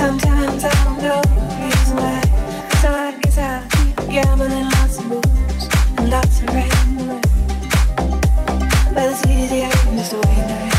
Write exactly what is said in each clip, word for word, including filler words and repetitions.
Sometimes I don't know the reason why. So I guess I'll keep gambling lots of moves and lots of rain. But it's easier just to wait around.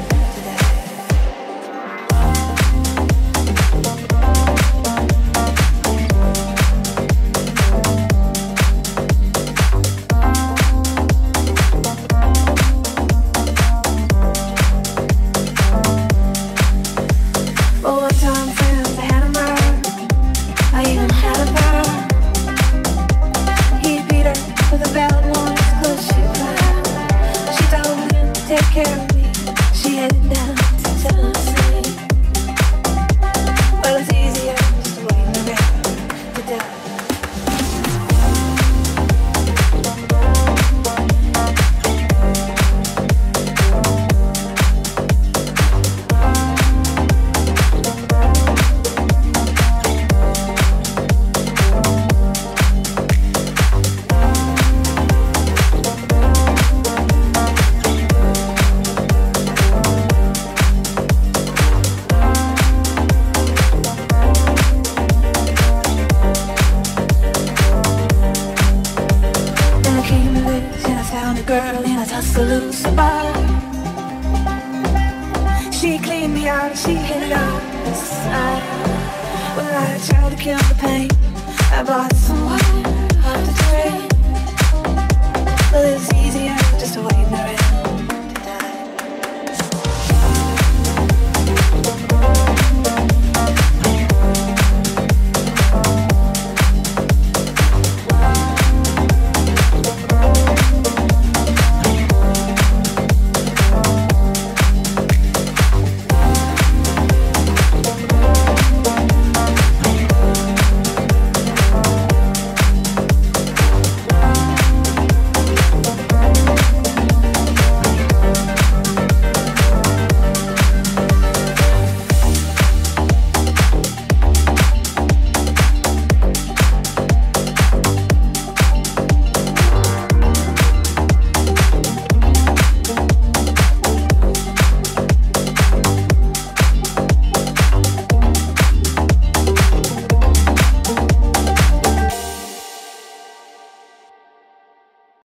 She cleaned me out, she hit it out the side. Well, I tried to kill the pain. I bought some wine off the train. Well, it's easier just to wait in the rain.